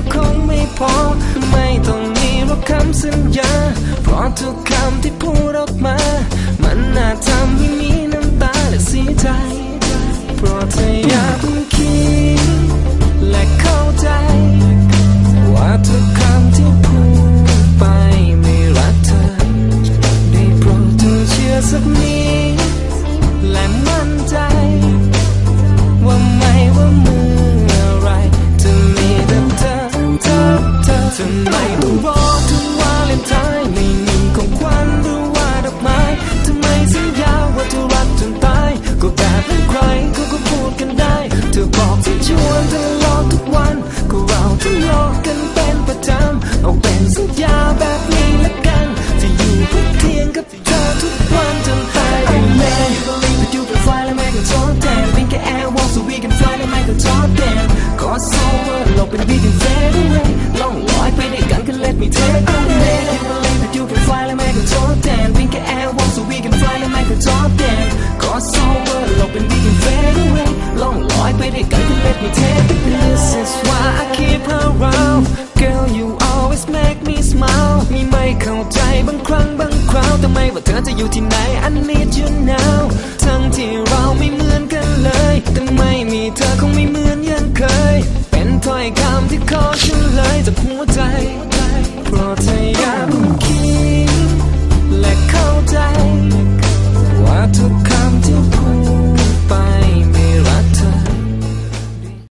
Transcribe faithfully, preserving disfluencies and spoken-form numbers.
คงไม่พอไม่ต้องมีหรอกคำสัญญาเพราะทุกคำที่พูดออกมามันน่าทำให้มีน้ำตาและเสียใจโปรดเธออย่าเพิ่งคิดและเข้าใจว่าทุกคำที่พูดไปไม่รักเธอได้โปรดเธอเชื่อสักนิดและมั่นใจว่าไม่ว่าเมื่อไรจะมีแต่เธอเธอเธอทำไมต้องรอถึงวาเลนไทน์ไม่มีของขวัญหรือว่าดอกไม้ทำไมสัญญาว่าจะรักจนตายก็แบบเป็นใครเขาก็พูดกันได้เธอบอกที่ชวนเธอรอทุกวันก็เราทะเลาะกันเป็นประจำเอาเป็นสัญญาแบบนี้ละกันจะอยู่เพื่อเคียงกับเธอทุกวันจนตายไปเลย You can fly like Michael Jordan Think of air walk so we can fly like Michael Jordan Cross over เราเป็น we can fade away ล่องลอยไปด้วยกันก็ let me take a way You believe that you can fly like Michael Jordan Think of air walk so we can fly like Michael Jordan Cross over เราเป็น we can fade away ล่องลอยไปด้วยกันก็ let me take a way This is why I keep her around Girl you always make me smile มีไม่เข้าใจบางครั้งบางคราวแต่ไม่ว่าเธอจะอยู่ที่ไหน I need you now ทั้งที่เราไม่เหมือนกันเลยแต่ไม่มีเธอคงไม่เหมือนอย่างเคยเป็นถ้อยคำที่ขอฉันเลยจากหัวใจเพราะเธออยาก